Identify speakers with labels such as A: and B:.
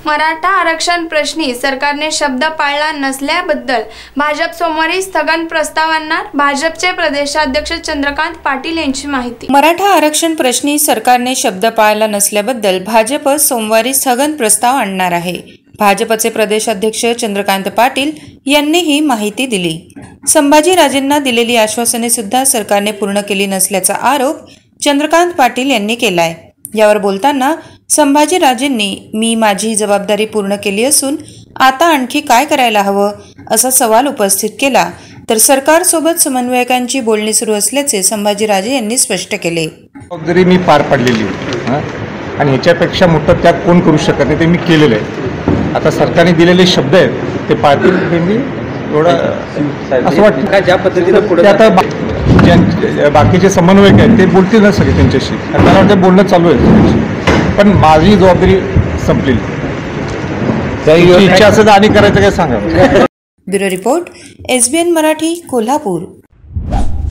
A: मराठा आरक्षण प्रश्नी सरकारने शब्द पाळला नसल्याबद्दल भाजप सोमवारी स्थगन प्रस्ताव आणणार, भाजपचे प्रदेशाध्यक्ष चंद्रकांत पाटील यांची माहिती।
B: मराठा आरक्षण प्रश्नी सरकारने शब्द पाळला नसल्याबद्दल भाजप सोमवारी स्थगन प्रस्ताव आणणार आहे। भाजपचे प्रदेशाध्यक्ष चंद्रकांत पाटील यांनी ही माहिती दिली। संभाजीराजेंना दिलेली आश्वासने सुद्धा सरकारने पूर्ण केली नसल्याचा आरोप चंद्रकांत पाटील यांनी केलाय। यावर बोलताना संभाजीराजेंनी मी माझी जबाबदारी पूर्ण केली असून आता आणखी काय करायला हवं असा सवाल उपस्थित केला, तर सरकारसोबत समन्वयकांची बोलणी सुरू असल्याचे संभाजीराजे यांनी स्पष्ट केले।
C: जबाबदारी मी पार पाडलेली आणि ह्याच्यापेक्षा मोठं त्याग कोण करू शकत नाही, ते मी केलेलं आहे। आता सरकारने दिलेले शब्द आहेत ते पाळतील, हे मी एवढं असं वाटतं का ज्या पद्धतीने पुढे आता बाकीचे समन्वयक आहेत ते बोलतील ना सगळे त्यांच्याशी, मला वाटतं बोलणं चालू आहे, पण माझी जबाबदारी संपलेली। इच्छा असेल आणि करायचं काय सांगा।
B: Bureau report, SBN Marathi, Kolhapur.